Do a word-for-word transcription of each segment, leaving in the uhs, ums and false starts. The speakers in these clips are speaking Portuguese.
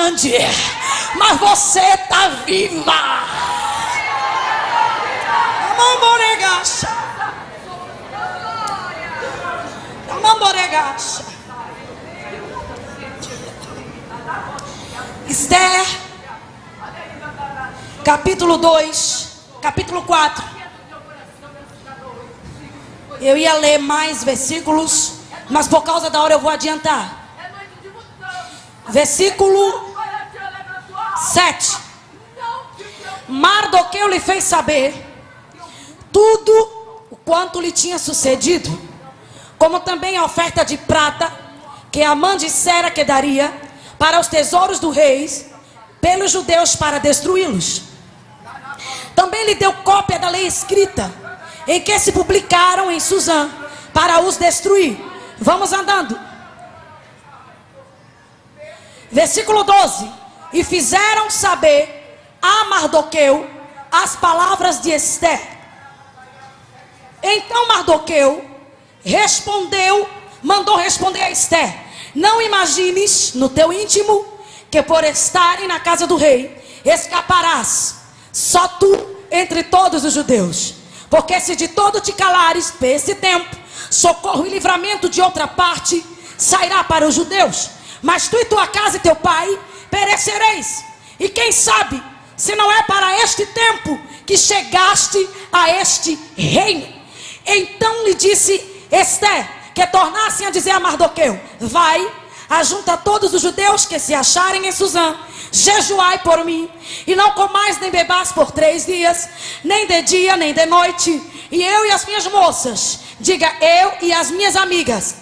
grande, mas você está viva. Mamamboregacha. Mamamboregacha. Esther, capítulo dois, capítulo quatro. Eu ia ler mais versículos, mas por causa da hora eu vou adiantar. Versículo sete. Mardoqueu lhe fez saber tudo o quanto lhe tinha sucedido, como também a oferta de prata que Amã dissera que daria para os tesouros do rei, pelos judeus para destruí-los. Também lhe deu cópia da lei escrita, em que se publicaram em Suzã, para os destruir. Vamos andando. Versículo doze. E fizeram saber a Mardoqueu as palavras de Esther. Então Mardoqueu respondeu, mandou responder a Esther: não imagines no teu íntimo que por estarem na casa do rei escaparás, só tu entre todos os judeus. Porque se de todo te calares por esse tempo, socorro e livramento de outra parte sairá para os judeus. Mas tu e tua casa e teu pai perecereis. E quem sabe se não é para este tempo que chegaste a este reino. Então lhe disse Esther que tornassem a dizer a Mardoqueu: vai, ajunta todos os judeus que se acharem em Suzã, jejuai por mim, e não comais nem bebais por três dias, nem de dia nem de noite. E eu e as minhas moças, diga eu e as minhas amigas,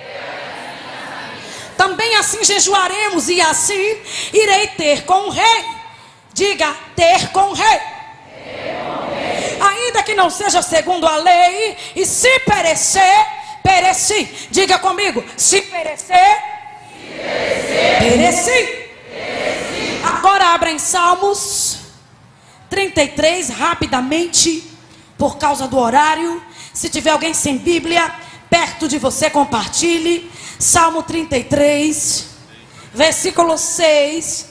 também assim jejuaremos, e assim irei ter com o rei. Diga, ter com o rei. Ainda que não seja segundo a lei, e se perecer, pereci. Diga comigo, se perecer, se perecer, pereci. pereci. Agora abra em Salmos trinta e três, rapidamente, por causa do horário. Se tiver alguém sem Bíblia perto de você, compartilhe. Salmo trinta e três, versículo seis.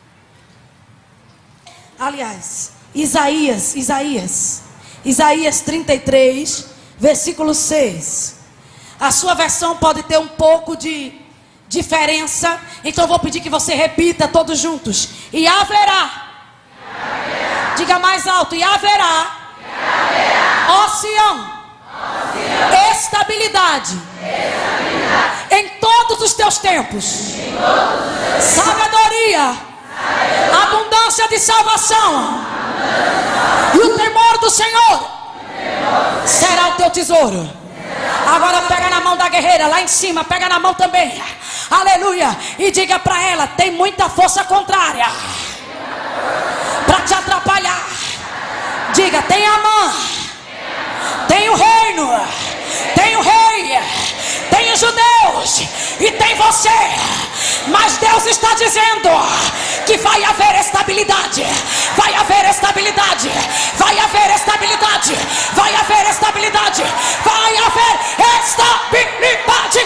Aliás, Isaías, Isaías, Isaías trinta e três, versículo seis. A sua versão pode ter um pouco de diferença, então eu vou pedir que você repita todos juntos. E haverá, e haverá. Diga mais alto, e haverá, e haverá. Ó Sião, ó Sião. Estabilidade, estabilidade em todos os teus tempos, em todos os teus sabedoria, sabedoria, abundância de salvação, abundância. E o temor do Senhor, temor do será o teu tesouro. Agora pega na mão da guerreira, lá em cima, pega na mão também, aleluia, e diga para ela: tem muita força contrária para te atrapalhar. Diga, tem Amã, tem o reino, tem o rei, tem os judeus e tem você. Mas Deus está dizendo que vai haver estabilidade, vai haver estabilidade, vai haver estabilidade, vai haver estabilidade, vai haver estabilidade.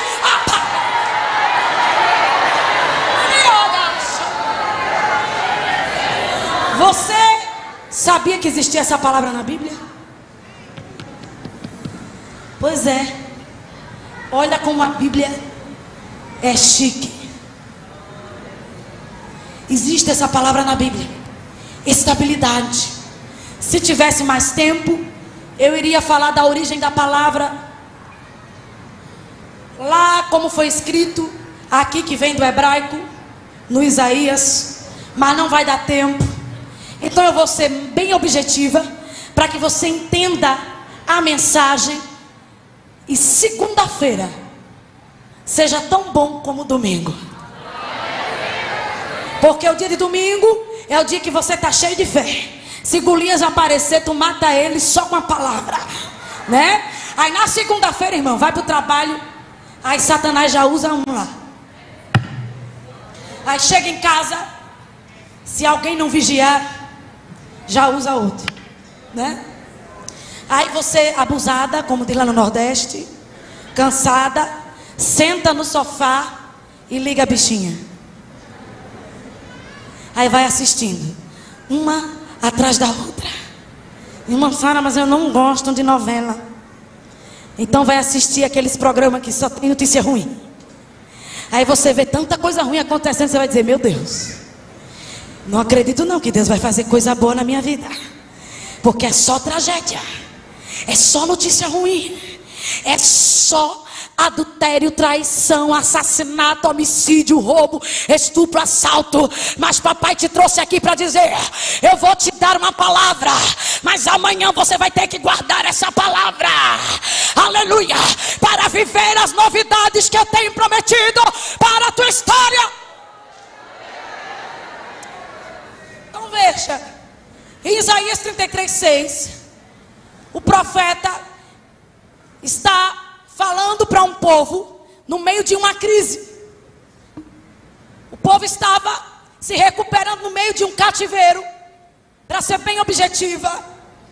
Você sabia que existia essa palavra na Bíblia? Pois é. Olha como a Bíblia é chique. Existe essa palavra na Bíblia, estabilidade. Se tivesse mais tempo, eu iria falar da origem da palavra, lá como foi escrito, aqui que vem do hebraico, no Isaías, mas não vai dar tempo. Então eu vou ser bem objetiva, para que você entenda a mensagem, e segunda-feira seja tão bom como domingo. Porque o dia de domingo é o dia que você está cheio de fé. Se Golias aparecer, tu mata ele só com a palavra, né? Aí na segunda-feira, irmão, vai para o trabalho, aí Satanás já usa um lá. Aí chega em casa, se alguém não vigiar, já usa outro, né? Aí você, abusada, como diz lá no Nordeste, cansada, senta no sofá e liga a bichinha. Aí vai assistindo, uma atrás da outra. Irmã Sara, mas eu não gosto de novela. Então vai assistir aqueles programas que só tem notícia ruim. Aí você vê tanta coisa ruim acontecendo, você vai dizer, meu Deus, não acredito não que Deus vai fazer coisa boa na minha vida. Porque é só tragédia, é só notícia ruim, é só adultério, traição, assassinato, homicídio, roubo, estupro, assalto. Mas papai te trouxe aqui para dizer, eu vou te dar uma palavra, mas amanhã você vai ter que guardar essa palavra, aleluia, para viver as novidades que eu tenho prometido para a tua história. Então veja, em Isaías trinta e três, seis, o profeta está falando para um povo no meio de uma crise. O povo estava se recuperando no meio de um cativeiro, para ser bem objetiva.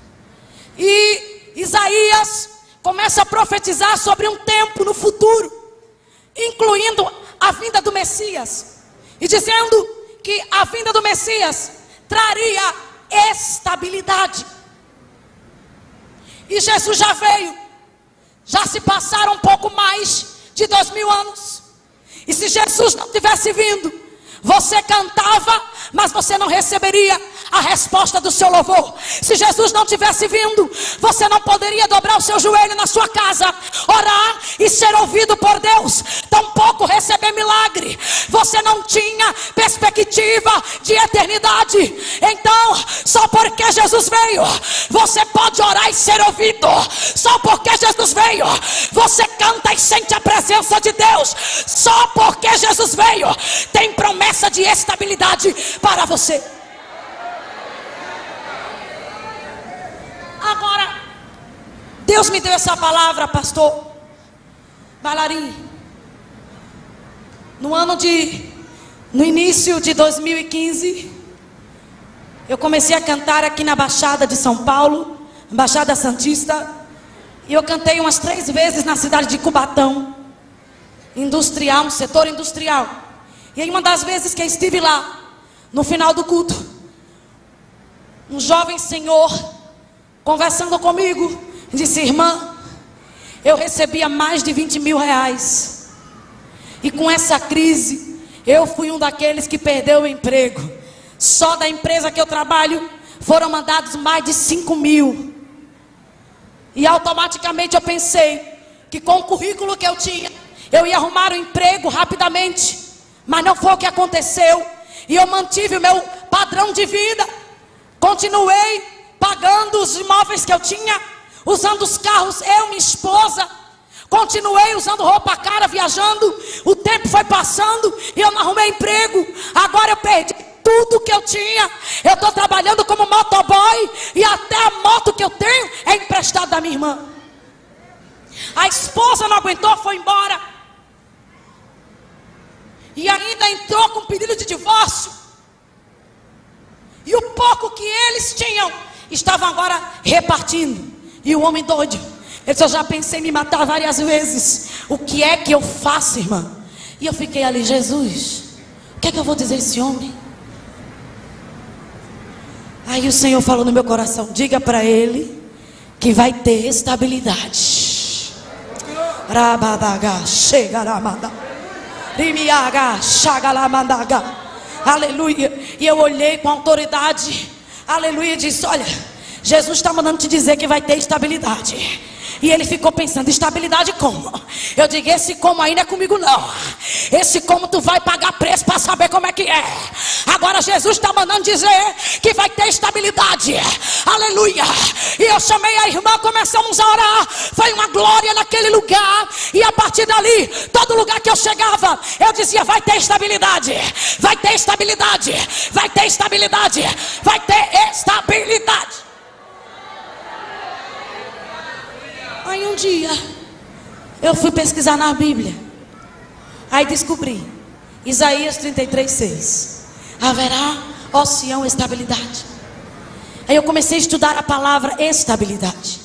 E Isaías começa a profetizar sobre um tempo no futuro, incluindo a vinda do Messias, e dizendo que a vinda do Messias traria estabilidade. E Jesus já veio. Já se passaram um pouco mais de dois mil anos. E se Jesus não tivesse vindo, você cantava, mas você não receberia a resposta do seu louvor. Se Jesus não tivesse vindo, você não poderia dobrar o seu joelho na sua casa, orar e ser ouvido por Deus, tampouco receber milagre. Você não tinha perspectiva de eternidade. Então, só porque Jesus veio, você pode orar e ser ouvido. Só porque Jesus veio, você canta e sente a presença de Deus. Só porque Jesus veio, tem promessa de estabilidade para você. Agora, Deus me deu essa palavra, pastor Bailarim, no ano de, no início de dois mil e quinze, eu comecei a cantar aqui na Baixada de São Paulo, Baixada Santista, e eu cantei umas três vezes na cidade de Cubatão, industrial, um setor industrial. E aí uma das vezes que eu estive lá, no final do culto, um jovem senhor conversando comigo, disse, irmã, eu recebia mais de vinte mil reais. E com essa crise, eu fui um daqueles que perdeu o emprego. Só da empresa que eu trabalho, foram mandados mais de cinco mil. E automaticamente eu pensei, que com o currículo que eu tinha, eu ia arrumar um emprego rapidamente. Mas não foi o que aconteceu. E eu mantive o meu padrão de vida. Continuei pagando os imóveis que eu tinha, usando os carros, eu e minha esposa. Continuei usando roupa cara, viajando. O tempo foi passando e eu não arrumei emprego. Agora eu perdi tudo que eu tinha. Eu estou trabalhando como motoboy e até a moto que eu tenho é emprestada da minha irmã. A esposa não aguentou, foi embora. E ainda entrou com pedido de divórcio. E o pouco que eles tinham, estavam agora repartindo. E o homem doido, ele disse, eu já pensei em me matar várias vezes. O que é que eu faço, irmã? E eu fiquei ali, Jesus, o que é que eu vou dizer a esse homem? Aí o Senhor falou no meu coração, diga para ele que vai ter estabilidade. Rabadaga, chegaramada, rimiaga, chagalamadaga. Aleluia. E eu olhei com autoridade, aleluia, e disse, olha, Jesus está mandando te dizer que vai ter estabilidade. E ele ficou pensando, estabilidade como? Eu digo, esse como aí não é comigo não. Esse como tu vai pagar preço para saber como é que é. Agora Jesus está mandando dizer que vai ter estabilidade. Aleluia. E eu chamei a irmã, começamos a orar. Foi uma glória naquele lugar. E a partir dali, todo lugar que eu chegava, eu dizia, vai ter estabilidade. Vai ter estabilidade. Vai ter estabilidade. Vai ter estabilidade. Aí um dia, eu fui pesquisar na Bíblia. Aí descobri, Isaías trinta e três, seis. Haverá, ó Sião, estabilidade. Aí eu comecei a estudar a palavra estabilidade.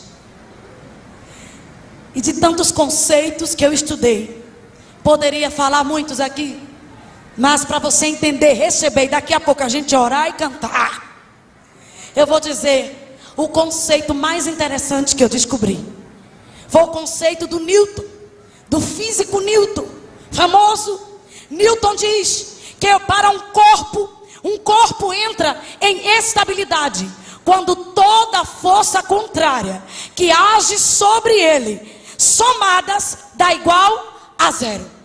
E de tantos conceitos que eu estudei, poderia falar muitos aqui. Mas para você entender, receber, e daqui a pouco a gente orar e cantar, eu vou dizer o conceito mais interessante que eu descobri. Foi o conceito do Newton, do físico Newton, famoso. Newton diz que para um corpo, um corpo entra em estabilidade quando toda força contrária que age sobre ele, somadas, dá igual a zero.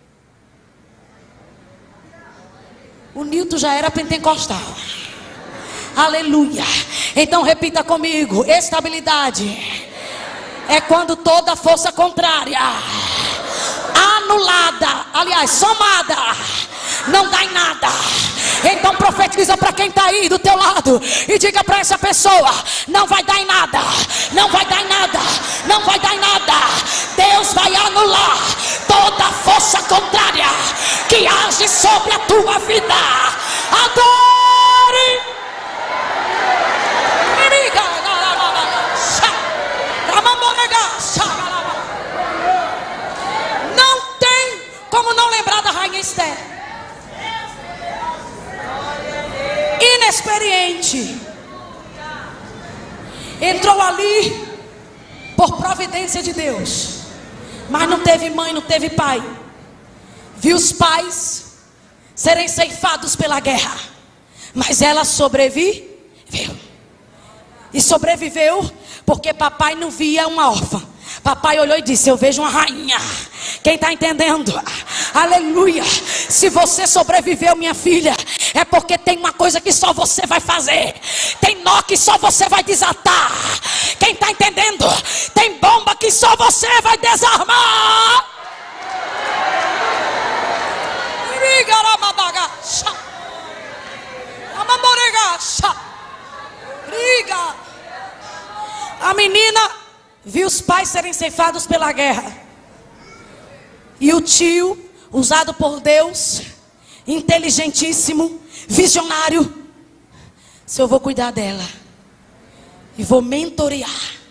O Newton já era pentecostal. Aleluia. Então repita comigo: estabilidade é quando toda força contrária, anulada, aliás, somada, não dá em nada. Então profetiza para quem está aí do teu lado e diga para essa pessoa: não vai dar em nada, não vai dar em nada, não vai dar em nada. Deus vai anular toda força contrária que age sobre a tua vida. Adore! Não tem como não lembrar da rainha Esther. Inexperiente, entrou ali por providência de Deus, mas não teve mãe, não teve pai. Viu os pais serem ceifados pela guerra, mas ela sobreviveu. E sobreviveu porque papai não via uma órfã. Papai olhou e disse: eu vejo uma rainha. Quem está entendendo? Aleluia. Se você sobreviveu, minha filha, é porque tem uma coisa que só você vai fazer. Tem nó que só você vai desatar. Quem está entendendo? Tem bomba que só você vai desarmar. A menina viu os pais serem ceifados pela guerra, e o tio, usado por Deus, inteligentíssimo, visionário, se eu vou cuidar dela e vou mentorear.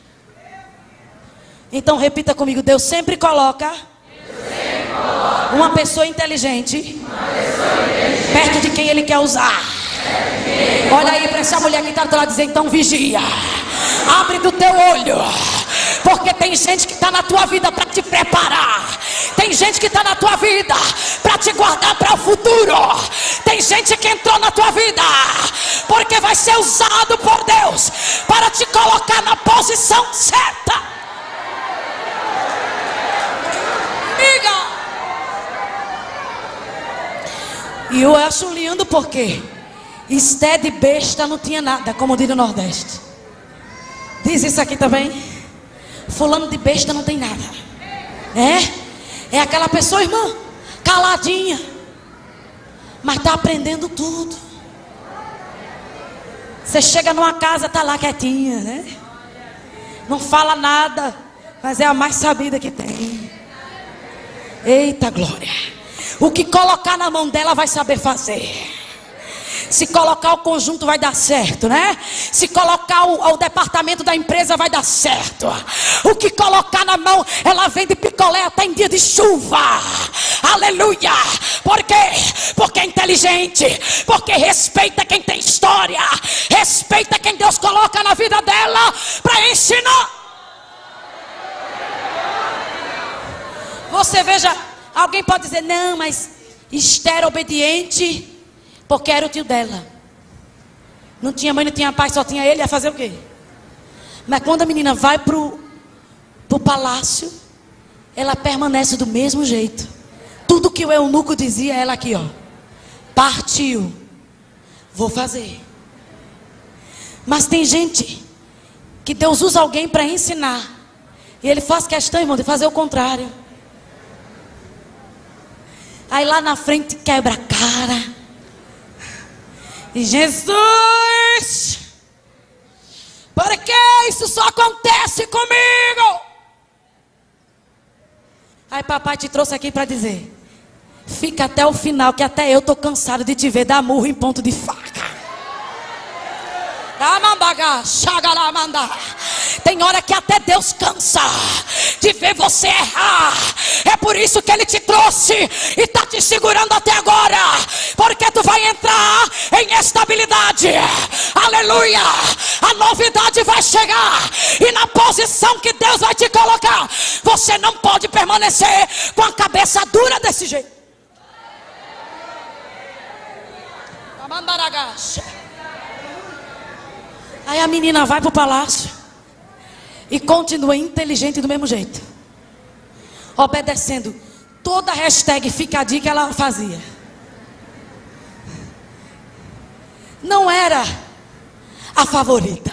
Então repita comigo: Deus sempre coloca, Deus sempre coloca uma pessoa inteligente, uma pessoa inteligente perto de quem Ele quer usar. Olha aí para essa mulher que está lá dizendo: então vigia, abre do teu olho, porque tem gente que está na tua vida para te preparar. Tem gente que está na tua vida para te guardar para o futuro. Tem gente que entrou na tua vida porque vai ser usado por Deus para te colocar na posição certa. Amiga. E eu acho lindo porque Esté de besta não tinha nada, como diz no Nordeste. Diz isso aqui também. Fulano de besta não tem nada. É? É aquela pessoa, irmã, caladinha, mas está aprendendo tudo. Você chega numa casa, está lá quietinha, né? Não fala nada, mas é a mais sabida que tem. Eita glória. O que colocar na mão dela vai saber fazer. Se colocar o conjunto vai dar certo, né? Se colocar o, o departamento da empresa vai dar certo. O que colocar na mão, ela vende picolé até em dia de chuva. Aleluia. Por quê? Porque é inteligente. Porque respeita quem tem história. Respeita quem Deus coloca na vida dela para ensinar. Você veja, alguém pode dizer: não, mas Esther era obediente porque era o tio dela. Não tinha mãe, não tinha pai, só tinha ele. Ia fazer o quê? Mas quando a menina vai pro, pro palácio, ela permanece do mesmo jeito. Tudo que o eunuco dizia, ela aqui, ó: partiu, vou fazer. Mas tem gente que Deus usa alguém para ensinar, e ele faz questão, irmão, de fazer o contrário. Aí lá na frente quebra a cara. E Jesus, por que isso só acontece comigo? Aí papai te trouxe aqui para dizer: fica até o final, que até eu estou cansado de te ver dar murro em ponto de faca. Tem hora que até Deus cansa de ver você errar. É por isso que Ele te trouxe e está te segurando até agora, porque tu vai entrar em estabilidade. Aleluia. A novidade vai chegar, e na posição que Deus vai te colocar, você não pode permanecer com a cabeça dura desse jeito. Aí a menina vai para o palácio e continua inteligente do mesmo jeito, obedecendo toda a hashtag fica a dica que ela fazia. Não era a favorita,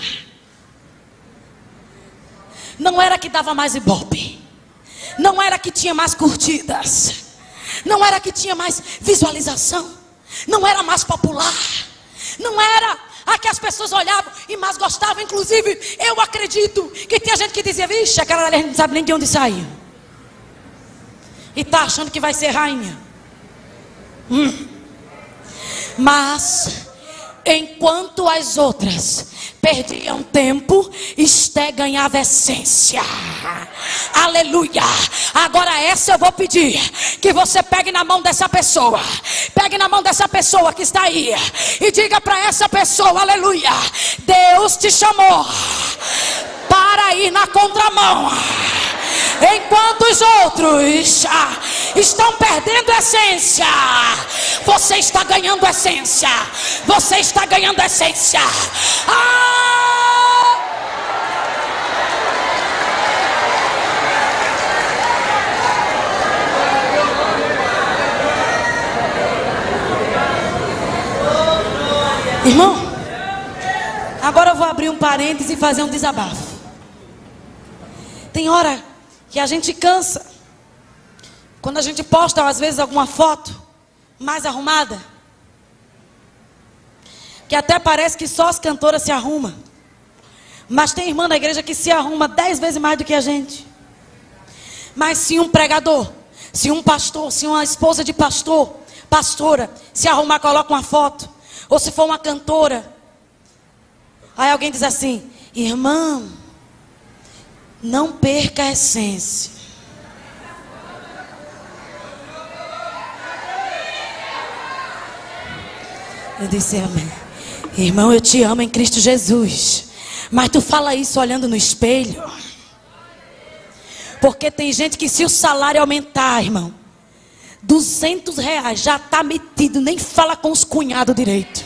não era a que dava mais ibope, não era a que tinha mais curtidas, não era a que tinha mais visualização, não era mais popular, não era a que as pessoas olhavam e mais gostavam. Inclusive, eu acredito que tinha gente que dizia: vixe, aquela ali não sabe nem de onde saiu, e está achando que vai ser rainha. hum. Mas enquanto as outras perdiam tempo, Esté ganhava essência. Aleluia. Agora essa eu vou pedir que você pegue na mão dessa pessoa, pegue na mão dessa pessoa que está aí e diga para essa pessoa: aleluia, Deus te chamou para ir na contramão. Enquanto os outros ah, estão perdendo essência, você está ganhando essência. Você está ganhando essência. Ah! Irmão, agora eu vou abrir um parênteses e fazer um desabafo. Tem hora que a gente cansa quando a gente posta às vezes alguma foto mais arrumada, que até parece que só as cantoras se arrumam, mas tem irmã na igreja que se arruma dez vezes mais do que a gente. Mas se um pregador, se um pastor, se uma esposa de pastor, pastora, se arrumar, coloca uma foto, ou se for uma cantora, aí alguém diz assim: irmão, não perca a essência. Eu disse: amém. Irmão, eu te amo em Cristo Jesus, mas tu fala isso olhando no espelho. Porque tem gente que, se o salário aumentar, irmão, duzentos reais, já está metido, nem fala com os cunhados direito.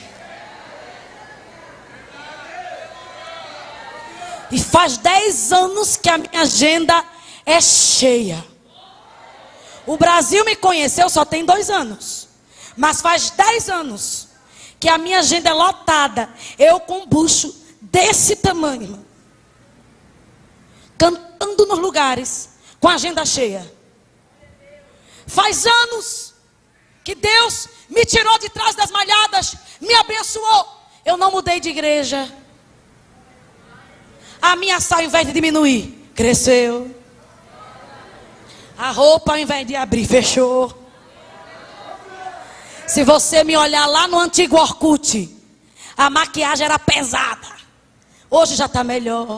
E faz dez anos que a minha agenda é cheia. O Brasil me conheceu só tem dois anos, mas faz dez anos que a minha agenda é lotada. Eu com um bucho desse tamanho, irmão, cantando nos lugares, com a agenda cheia. Faz anos que Deus me tirou de trás das malhadas, me abençoou. Eu não mudei de igreja. A minha saia, ao invés de diminuir, cresceu. A roupa, ao invés de abrir, fechou. Se você me olhar lá no antigo Orkut, a maquiagem era pesada. Hoje já está melhor.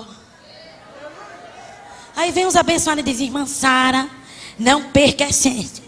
Aí vem os abençoados e dizem: irmã Sara, não perca a essência.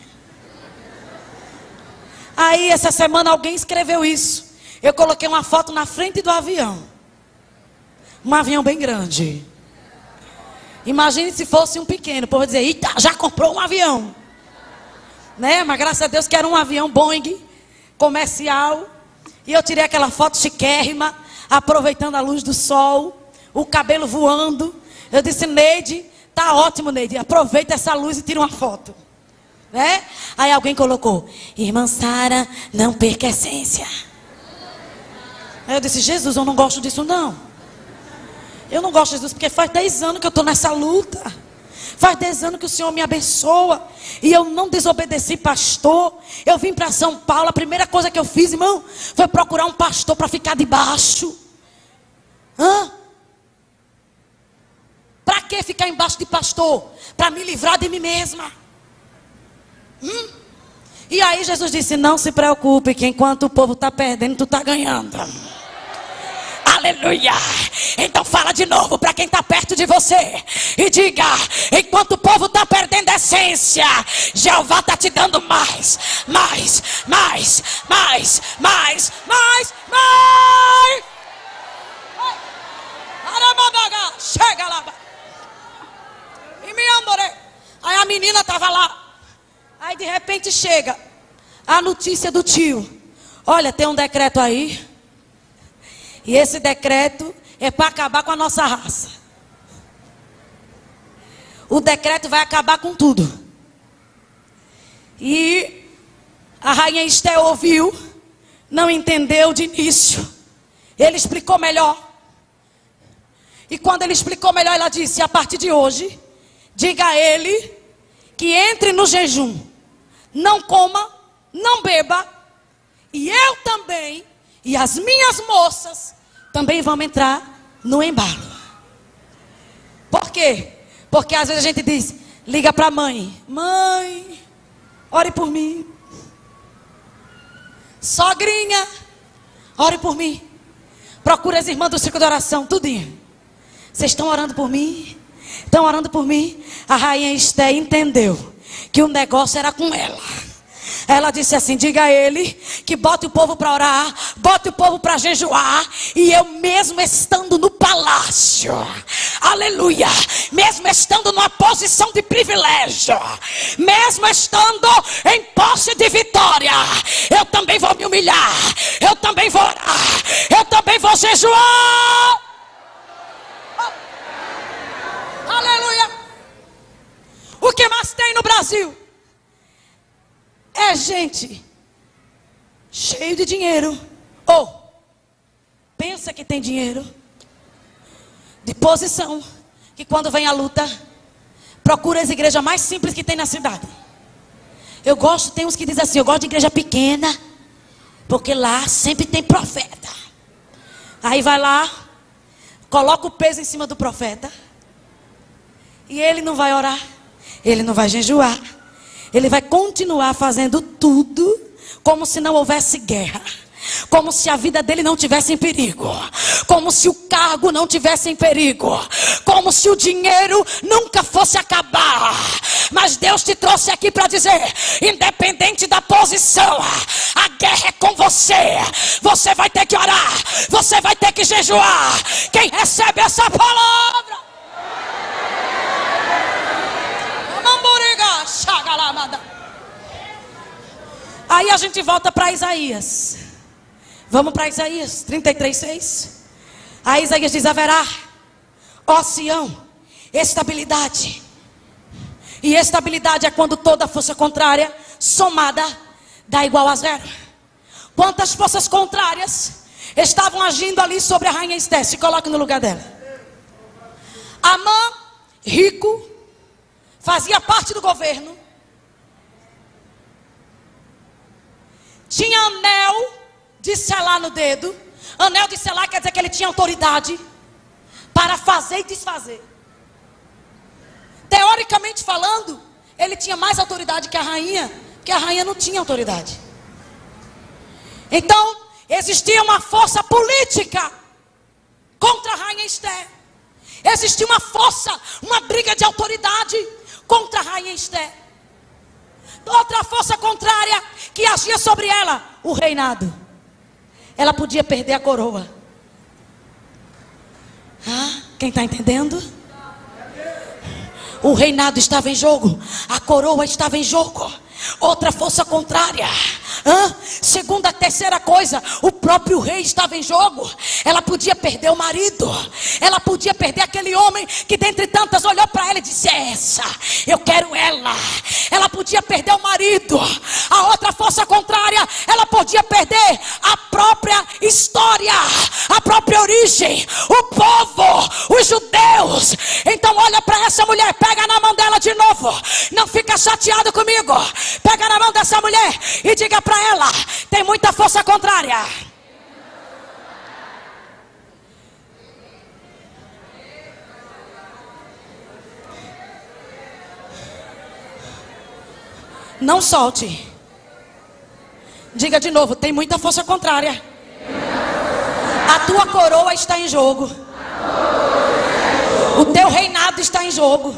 Aí essa semana alguém escreveu isso. Eu coloquei uma foto na frente do avião. Um avião bem grande. Imagine se fosse um pequeno. O povo dizer: eita, já comprou um avião, né? Mas graças a Deus que era um avião Boeing comercial. E eu tirei aquela foto chiquérrima, aproveitando a luz do sol, o cabelo voando. Eu disse: Neide, tá ótimo, Neide, aproveita essa luz e tira uma foto, né? Aí alguém colocou: irmã Sara, não perca a essência. Aí eu disse: Jesus, eu não gosto disso não. Eu não gosto de Jesus porque faz dez anos que eu estou nessa luta. Faz dez anos que o Senhor me abençoa. E eu não desobedeci pastor. Eu vim para São Paulo. A primeira coisa que eu fiz, irmão, foi procurar um pastor para ficar debaixo. Hã? Para que ficar embaixo de pastor? Para me livrar de mim mesma. Hum? E aí Jesus disse: não se preocupe, que enquanto o povo está perdendo, tu está ganhando. Aleluia. Então fala de novo para quem está perto de você e diga: enquanto o povo está perdendo a essência, Jeová está te dando mais, mais, mais, mais, mais, mais, mais. Chega lá. E me amorei. Aí a menina estava lá. Aí de repente chega a notícia do tio: olha, tem um decreto aí. E esse decreto é para acabar com a nossa raça. O decreto vai acabar com tudo. E a rainha Esté ouviu, não entendeu de início. Ele explicou melhor. E quando ele explicou melhor, ela disse: a partir de hoje, diga a ele que entre no jejum, não coma, não beba, e eu também, e as minhas moças, também vamos entrar no embalo. Por quê? Porque às vezes a gente diz, liga para a mãe: mãe, ore por mim. Sogrinha, ore por mim. Procura as irmãs do círculo de oração, tudinho. Vocês estão orando por mim? Estão orando por mim? A rainha Esté entendeu que o negócio era com ela. Ela disse assim: diga a ele que bote o povo para orar, bote o povo para jejuar. E eu mesmo estando no palácio, aleluia, mesmo estando numa posição de privilégio, mesmo estando em posse de vitória, eu também vou me humilhar, eu também vou orar, eu também vou jejuar. Aleluia. O que mais tem no Brasil é gente cheio de dinheiro, ou pensa que tem dinheiro, de posição, que quando vem a luta, procura as igrejas mais simples que tem na cidade. Eu gosto, tem uns que dizem assim: eu gosto de igreja pequena, porque lá sempre tem profeta. Aí vai lá, coloca o peso em cima do profeta, e ele não vai orar, ele não vai jejuar, ele vai continuar fazendo tudo como se não houvesse guerra, como se a vida dele não tivesse em perigo, como se o cargo não tivesse em perigo, como se o dinheiro nunca fosse acabar. Mas Deus te trouxe aqui para dizer: independente da posição, a guerra é com você. Você vai ter que orar, você vai ter que jejuar. Quem recebe essa palavra? Aí a gente volta para Isaías. Vamos para Isaías trinta e três, seis. Aí Isaías diz: haverá, ó Sião, estabilidade. E estabilidade é quando toda força contrária somada dá igual a zero. Quantas forças contrárias estavam agindo ali sobre a rainha Esté? Se coloque no lugar dela. Amã, rico, fazia parte do governo, tinha anel de selar no dedo. Anel de selar quer dizer que ele tinha autoridade para fazer e desfazer. Teoricamente falando, ele tinha mais autoridade que a rainha, porque a rainha não tinha autoridade. Então, existia uma força política contra a rainha Esté. Existia uma força, uma briga de autoridade contra a rainha Esté. Outra força contrária que agia sobre ela, o reinado. Ela podia perder a coroa. Ah, quem está entendendo? O reinado estava em jogo, a coroa estava em jogo. Outra força contrária. Hã? Segunda, terceira coisa, o próprio rei estava em jogo. Ela podia perder o marido, ela podia perder aquele homem que dentre tantas olhou para ela e disse: é essa, eu quero ela. Ela podia perder o marido. A outra força contrária, ela podia perder a própria história, a própria origem, o povo, os judeus. Então olha para essa mulher, pega na mão dela de novo, não fica chateado comigo. Pega na mão dessa mulher e diga para ela: tem muita força contrária. Não solte. Diga de novo: tem muita força contrária A tua coroa está em jogo. O teu reinado está em jogo.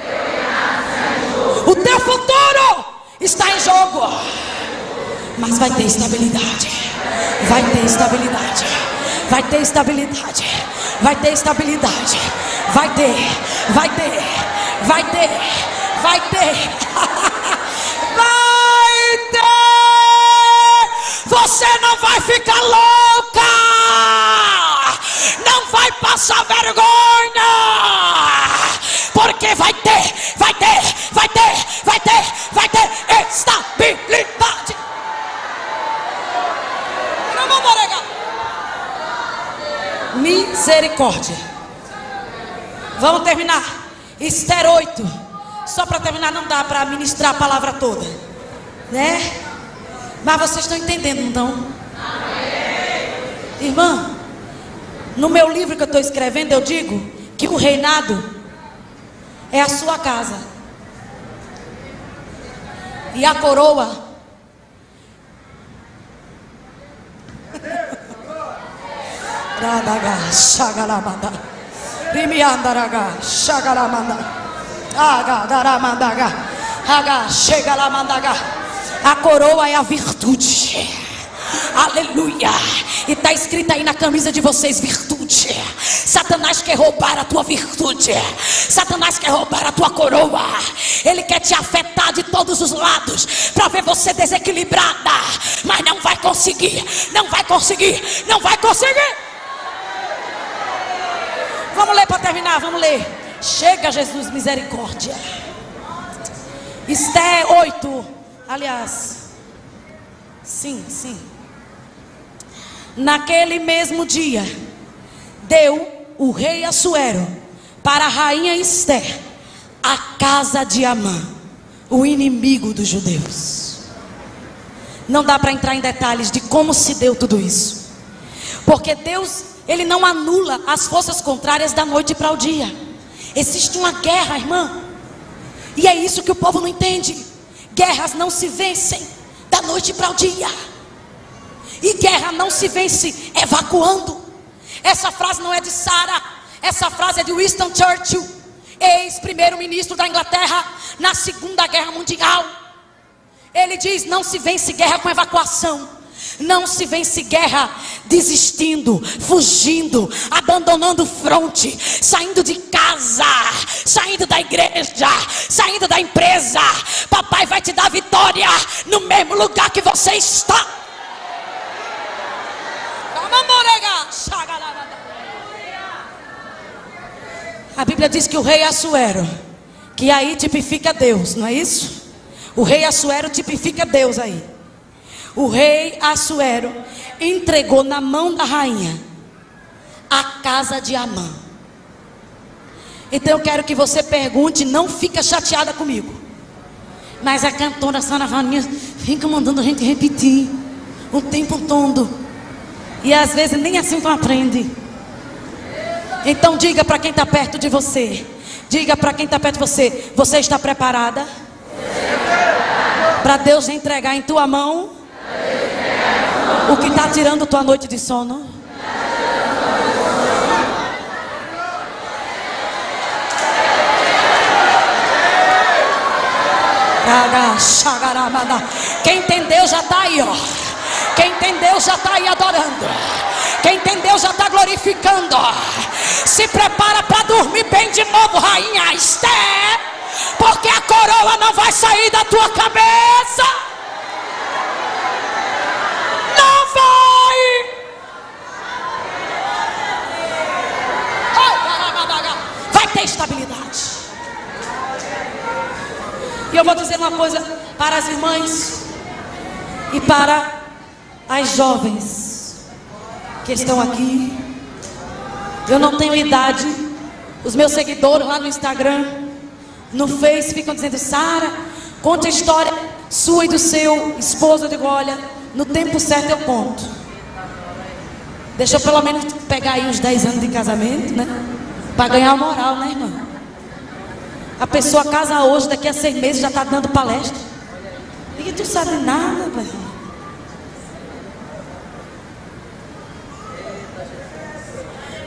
O teu futuro está em jogo. Mas vai ter estabilidade. Vai ter estabilidade. Vai ter estabilidade. Vai ter estabilidade. Vai ter. Vai ter. Vai ter. Vai ter. Vai ter. Você não vai ficar louca. Não vai passar vergonha. Porque vai ter. Vai ter. Vai ter. Vai ter. Vai ter estabilidade. Misericórdia. Vamos terminar. Esther oito. Só para terminar, não dá para ministrar a palavra toda, né? Mas vocês estão entendendo, então? Amém. Irmã, no meu livro que eu estou escrevendo, eu digo que o reinado é a sua casa. E a coroa Radaga, Shagaramanda, Rimiandaraga, Shagaramanda, Aga, Daramandaga, Aga, Shegalamandaga. A coroa é a virtude. Aleluia. E está escrito aí na camisa de vocês: virtude. Satanás quer roubar a tua virtude. Satanás quer roubar a tua coroa. Ele quer te afetar de todos os lados para ver você desequilibrada. Mas não vai conseguir. Não vai conseguir. Não vai conseguir. Vamos ler para terminar, vamos ler. Chega, Jesus, misericórdia. Esther oito. Aliás, sim, sim. Naquele mesmo dia, deu o rei Assuero para a rainha Esther a casa de Amã, o inimigo dos judeus. Não dá para entrar em detalhes de como se deu tudo isso, porque Deus, Ele não anula as forças contrárias da noite para o dia. Existe uma guerra, irmã. E é isso que o povo não entende. Guerras não se vencem da noite para o dia. E guerra não se vence evacuando. Essa frase não é de Sarah. Essa frase é de Winston Churchill, ex-primeiro-ministro da Inglaterra na Segunda Guerra Mundial. Ele diz: não se vence guerra com evacuação. Não se vence guerra desistindo, fugindo, abandonando fronte, saindo de casa, saindo da igreja, saindo da empresa. Papai vai te dar vitória no mesmo lugar que você está. A Bíblia diz que o rei Assuero, que aí tipifica Deus, não é isso? O rei Assuero tipifica Deus aí. O rei Assuero entregou na mão da rainha a casa de Amã. Então eu quero que você pergunte, não fica chateada comigo, mas a cantora Sara Vaninha fica mandando a gente repetir o tempo todo, e às vezes nem assim tu aprende. Então diga para quem está perto de você, diga para quem está perto de você: você está preparada para Deus entregar em tua mão o que está tirando tua noite de sono? Quem entendeu já está aí, ó. Quem entendeu já está aí adorando. Quem entendeu já está glorificando. Se prepara para dormir bem de novo, rainha Esther, porque a coroa não vai sair da tua cabeça. Não vai. Vai ter estabilidade. E eu vou dizer uma coisa para as irmãs e para as jovens que estão aqui. Eu não tenho idade. Os meus seguidores lá no Instagram, no Face, ficam dizendo: Sara, conte a história sua e do seu esposo. Eu digo: olha, no tempo certo eu conto. Deixa eu pelo menos pegar aí uns dez anos de casamento, né? Para ganhar moral, né, irmã? A pessoa casa hoje, daqui a seis meses já está dando palestra. E tu sabe nada, velho.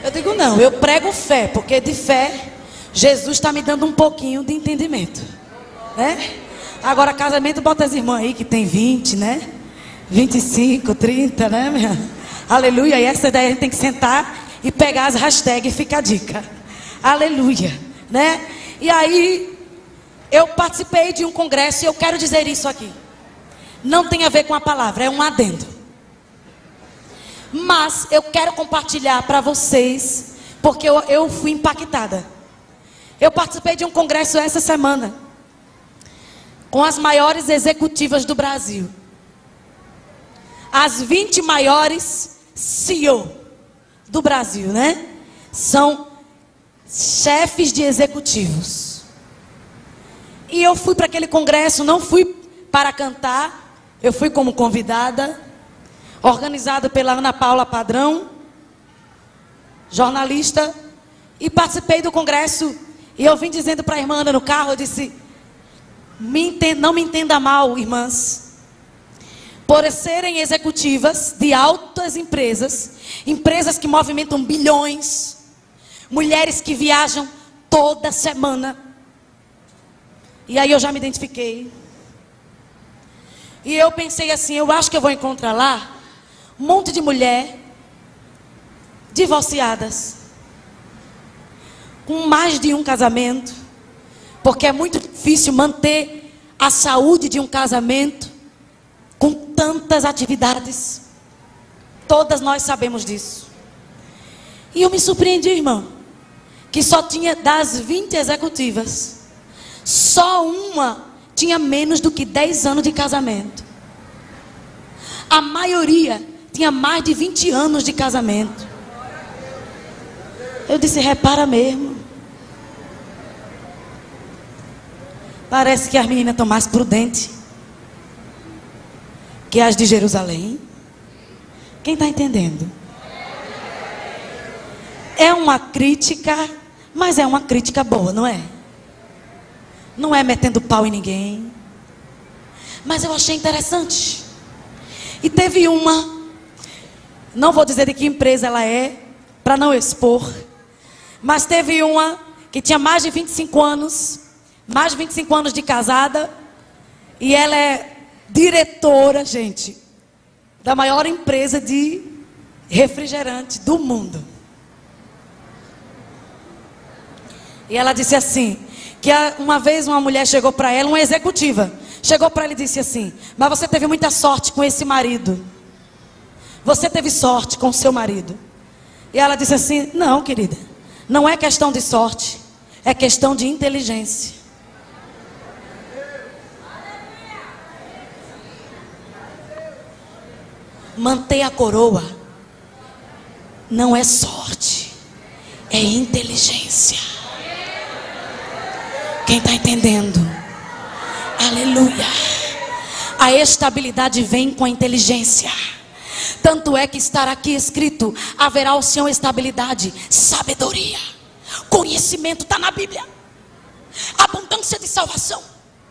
Eu digo, não, eu prego fé, porque de fé, Jesus está me dando um pouquinho de entendimento, né? Agora, casamento, bota as irmãs aí que tem vinte, né? vinte e cinco, trinta, né, minha? Aleluia. E essa daí a gente tem que sentar e pegar as hashtags e fica a dica. Aleluia, né? E aí, eu participei de um congresso e eu quero dizer isso aqui. Não tem a ver com a palavra, é um adendo. Mas eu quero compartilhar para vocês, porque eu, eu fui impactada. Eu participei de um congresso essa semana, com as maiores executivas do Brasil. As vinte maiores C E O do Brasil, né? São chefes de executivos. E eu fui para aquele congresso, não fui para cantar, eu fui como convidada, organizada pela Ana Paula Padrão, jornalista, e participei do congresso. E eu vim dizendo para a irmã Ana no carro, eu disse, me entenda, não me entenda mal, irmãs, por serem executivas de altas empresas, empresas que movimentam bilhões, mulheres que viajam toda semana. E aí eu já me identifiquei. E eu pensei assim, eu acho que eu vou encontrar lá um monte de mulher divorciadas, com mais de um casamento, porque é muito difícil manter a saúde de um casamento com tantas atividades. Todas nós sabemos disso. E eu me surpreendi, irmão, que só tinha das vinte executivas, só uma tinha menos do que dez anos de casamento. A maioria tinha mais de vinte anos de casamento. Eu disse, repara mesmo. Parece que as meninas estão mais prudentes que as de Jerusalém. Quem está entendendo? É uma crítica, mas é uma crítica boa, não é? Não é metendo pau em ninguém. Mas eu achei interessante. E teve uma, não vou dizer de que empresa ela é, para não expor, mas teve uma que tinha mais de vinte e cinco anos, mais de vinte e cinco anos de casada, e ela é diretora, gente, da maior empresa de refrigerante do mundo. E ela disse assim, que uma vez uma mulher chegou para ela, uma executiva, chegou para ela e disse assim, mas você teve muita sorte com esse marido. Você teve sorte com o seu marido. E ela disse assim, não, querida, não é questão de sorte, é questão de inteligência. Manter a coroa não é sorte, é inteligência. Quem está entendendo? Aleluia. A estabilidade vem com a inteligência. Tanto é que estará aqui escrito, haverá o Senhor estabilidade, sabedoria, conhecimento, está na Bíblia. Abundância de salvação.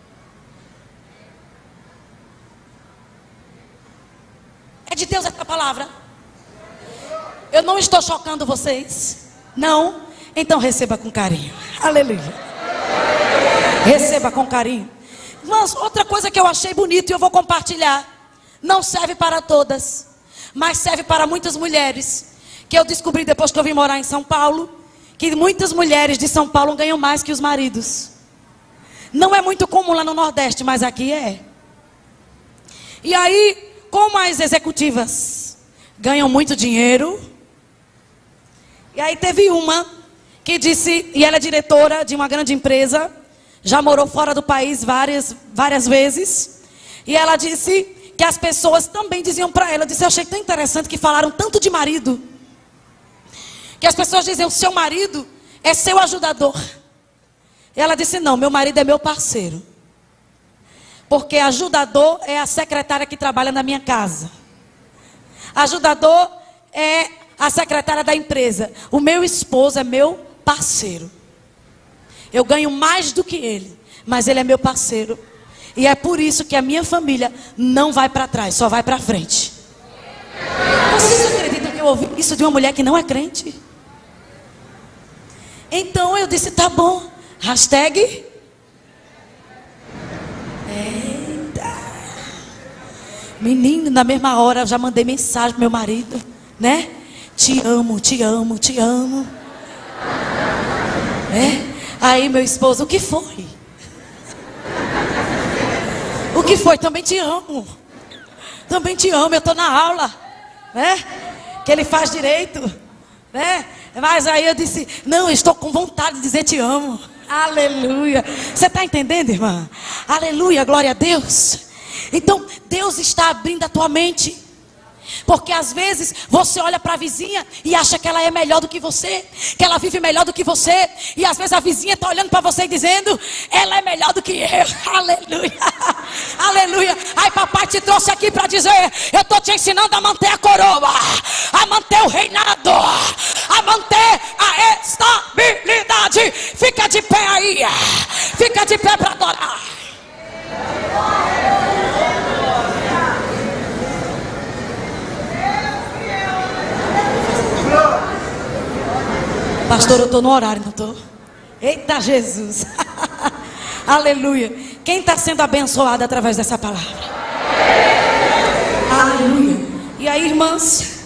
É de Deus essa palavra. Eu não estou chocando vocês? Não? Então receba com carinho. Aleluia. Receba com carinho. Mas outra coisa que eu achei bonito e eu vou compartilhar. Não serve para todas, mas serve para muitas mulheres. Que eu descobri depois que eu vim morar em São Paulo, que muitas mulheres de São Paulo ganham mais que os maridos. Não é muito comum lá no Nordeste, mas aqui é. E aí, como as executivas ganham muito dinheiro, e aí teve uma que disse, e ela é diretora de uma grande empresa, já morou fora do país várias, várias vezes, e ela disse que as pessoas também diziam para ela, eu disse, eu achei tão interessante que falaram tanto de marido, que as pessoas dizem, o seu marido é seu ajudador. E ela disse, não, meu marido é meu parceiro. Porque ajudador é a secretária que trabalha na minha casa. Ajudador é a secretária da empresa. O meu esposo é meu parceiro. Eu ganho mais do que ele, mas ele é meu parceiro. E é por isso que a minha família não vai para trás, só vai para frente. Vocês acreditam que eu ouvi isso de uma mulher que não é crente? Então eu disse, tá bom. Hashtag. Eita. Menino, na mesma hora eu já mandei mensagem pro meu marido, né? Te amo, te amo, te amo. É? Aí meu esposo, o que foi? O que foi? Também te amo. Também te amo, eu estou na aula, né? Que ele faz direito, né? Mas aí eu disse, não, eu estou com vontade de dizer te amo. Aleluia. Você está entendendo, irmã? Aleluia, glória a Deus. Então, Deus está abrindo a tua mente. Porque às vezes você olha para a vizinha e acha que ela é melhor do que você, que ela vive melhor do que você. E às vezes a vizinha está olhando para você e dizendo, ela é melhor do que eu. Aleluia, aleluia. Aí papai te trouxe aqui para dizer, eu estou te ensinando a manter a coroa, a manter o reinado, a manter a estabilidade. Fica de pé aí, fica de pé para adorar. Pastor, eu estou no horário, não estou? Eita Jesus. Aleluia. Quem está sendo abençoado através dessa palavra? Aleluia. E aí, irmãs,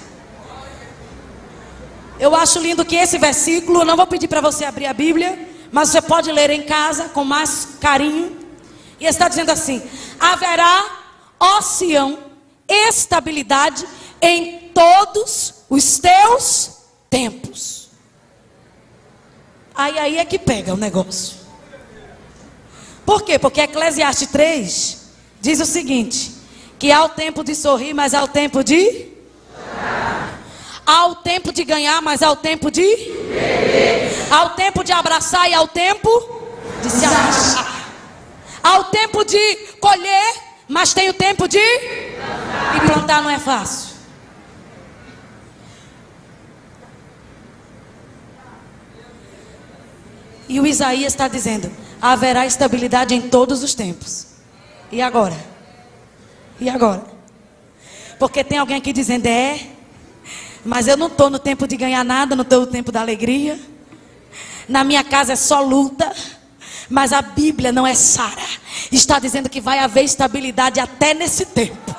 eu acho lindo que esse versículo, eu não vou pedir para você abrir a Bíblia, mas você pode ler em casa com mais carinho. E está dizendo assim: haverá, ó Sião, estabilidade em todos os teus tempos. Aí, aí é que pega o negócio. Por quê? Porque Eclesiastes três diz o seguinte: que há o tempo de sorrir, mas há o tempo de chorar. Há o tempo de ganhar, mas há o tempo de perder. Há o tempo de abraçar e há o tempo de se afastar. Há o tempo de colher, mas tem o tempo de plantar. E plantar não é fácil. E o Isaías está dizendo: haverá estabilidade em todos os tempos. E agora? E agora? Porque tem alguém aqui dizendo: é, mas eu não estou no tempo de ganhar nada, não estou no tempo da alegria. Na minha casa é só luta. Mas a Bíblia não é Sara. Está dizendo que vai haver estabilidade até nesse tempo.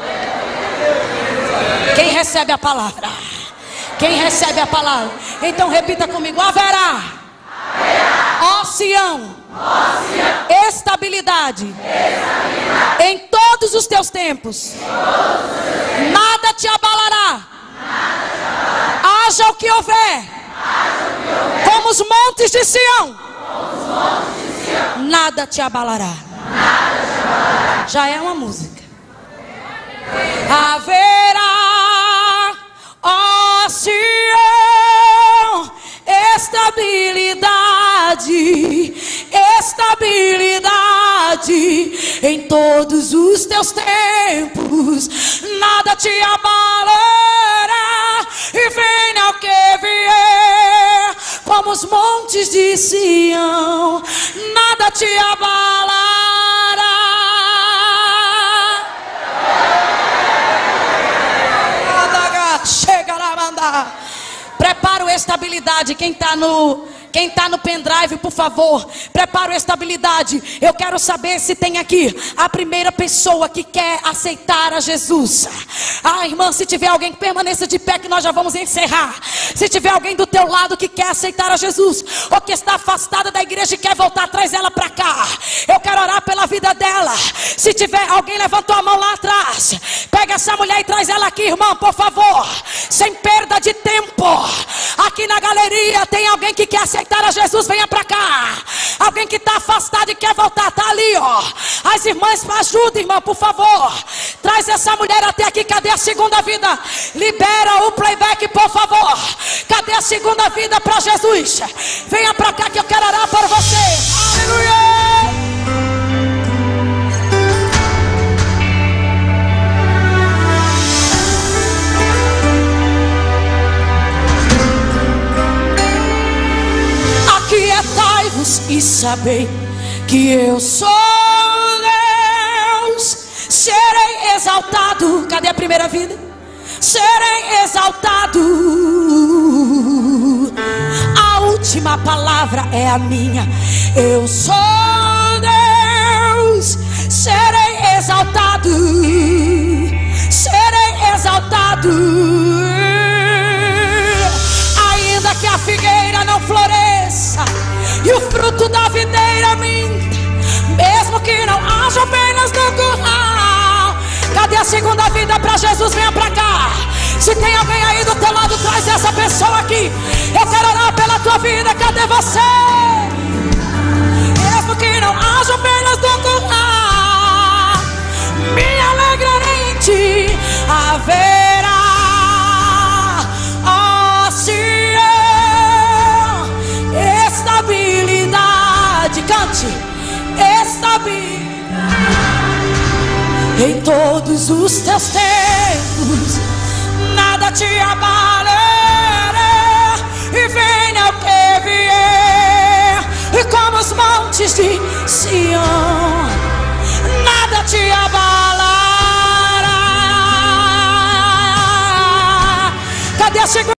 Quem recebe a palavra? Quem recebe a palavra? Então repita comigo: haverá, ó Sião, Sião, estabilidade, estabilidade em todos os teus tempos. Tempos. Nada te abalará. Nada te abalará. Haja o que houver. Haja o que houver. Como os montes de Sião. Como os montes de Sião. Nada te abalará. Nada te abalará. Já é uma música. Haverá, ó Sião, estabilidade, estabilidade em todos os teus tempos. Nada te abalará, e venha o que vier, como os montes de Sião. Nada te abalará. Chega lá, mandar. Prepara o estabilidade. Quem está no, quem tá no pendrive, por favor, prepara o estabilidade. Eu quero saber se tem aqui a primeira pessoa que quer aceitar a Jesus. Ah, irmã, se tiver alguém que permaneça de pé, que nós já vamos encerrar. Se tiver alguém do teu lado que quer aceitar a Jesus, ou que está afastada da igreja e quer voltar, traz ela para cá. Eu quero orar pela vida dela. Se tiver alguém, levantou a mão lá atrás, pega essa mulher e traz ela aqui, irmã, por favor, sem perda de tempo. Aqui na galeria tem alguém que quer aceitar a Jesus, venha para cá. Alguém que está afastado e quer voltar, está ali, ó. As irmãs, ajuda, irmã, por favor. Traz essa mulher até aqui. Cadê a segunda vida? Libera o playback, por favor. Cadê a segunda vida para Jesus? Venha para cá que eu quero orar por você. Aleluia! Aquietai-vos e sabei que eu sou Deus. Serei exaltado. Cadê a primeira vida? Serei exaltado. A última tua palavra é a minha. Eu sou Deus, serei exaltado, serei exaltado. Ainda que a figueira não floresça e o fruto da videira minta, mesmo que não haja ovelhas no curral. Cadê a segunda vida para Jesus? Venha pra cá. Se tem alguém aí do teu lado, traz essa pessoa aqui. Eu quero orar pela tua vida. Cadê você? Mesmo que não haja ovelhas no curral, me alegrarei em ti. Haverá, ó Sião, estabilidade. Cante. Estabilidade em todos os teus tempos. Nada te abalará, e venha o que vier, e como os montes de Sião, nada te abalará. Cadê a segunda?